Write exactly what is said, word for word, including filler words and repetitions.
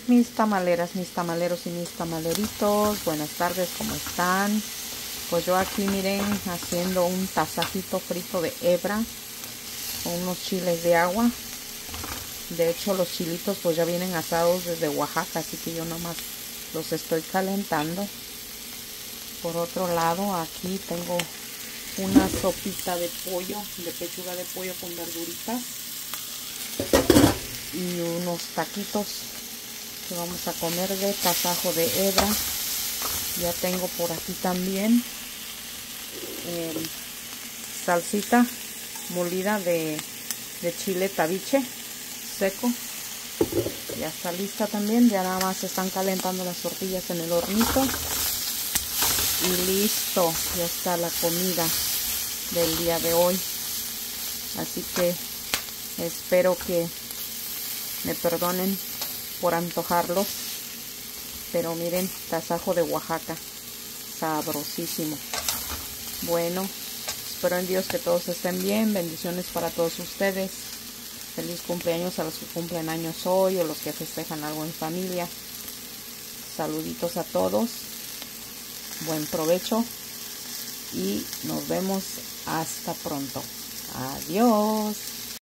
Mis tamaleras, mis tamaleros y mis tamaleritos, buenas tardes, ¿cómo están? Pues yo aquí, miren, haciendo un tasajito frito de hebra con unos chiles de agua. De hecho, los chilitos pues ya vienen asados desde Oaxaca, así que yo nomás los estoy calentando. Por otro lado, aquí tengo una sopita de pollo, de pechuga de pollo con verduritas y unos taquitos que vamos a comer de tasajo de hebra. Ya tengo por aquí también eh, salsita molida de, de chile tabiche seco. Ya está lista también, ya nada más se están calentando las tortillas en el hornito y listo, ya está la comida del día de hoy. Así que espero que me perdonen por antojarlos, pero miren, tasajo de Oaxaca, sabrosísimo. Bueno, espero en Dios que todos estén bien. Bendiciones para todos ustedes. Feliz cumpleaños a los que cumplen años hoy o los que festejan algo en familia. Saluditos a todos, buen provecho y nos vemos hasta pronto. Adiós.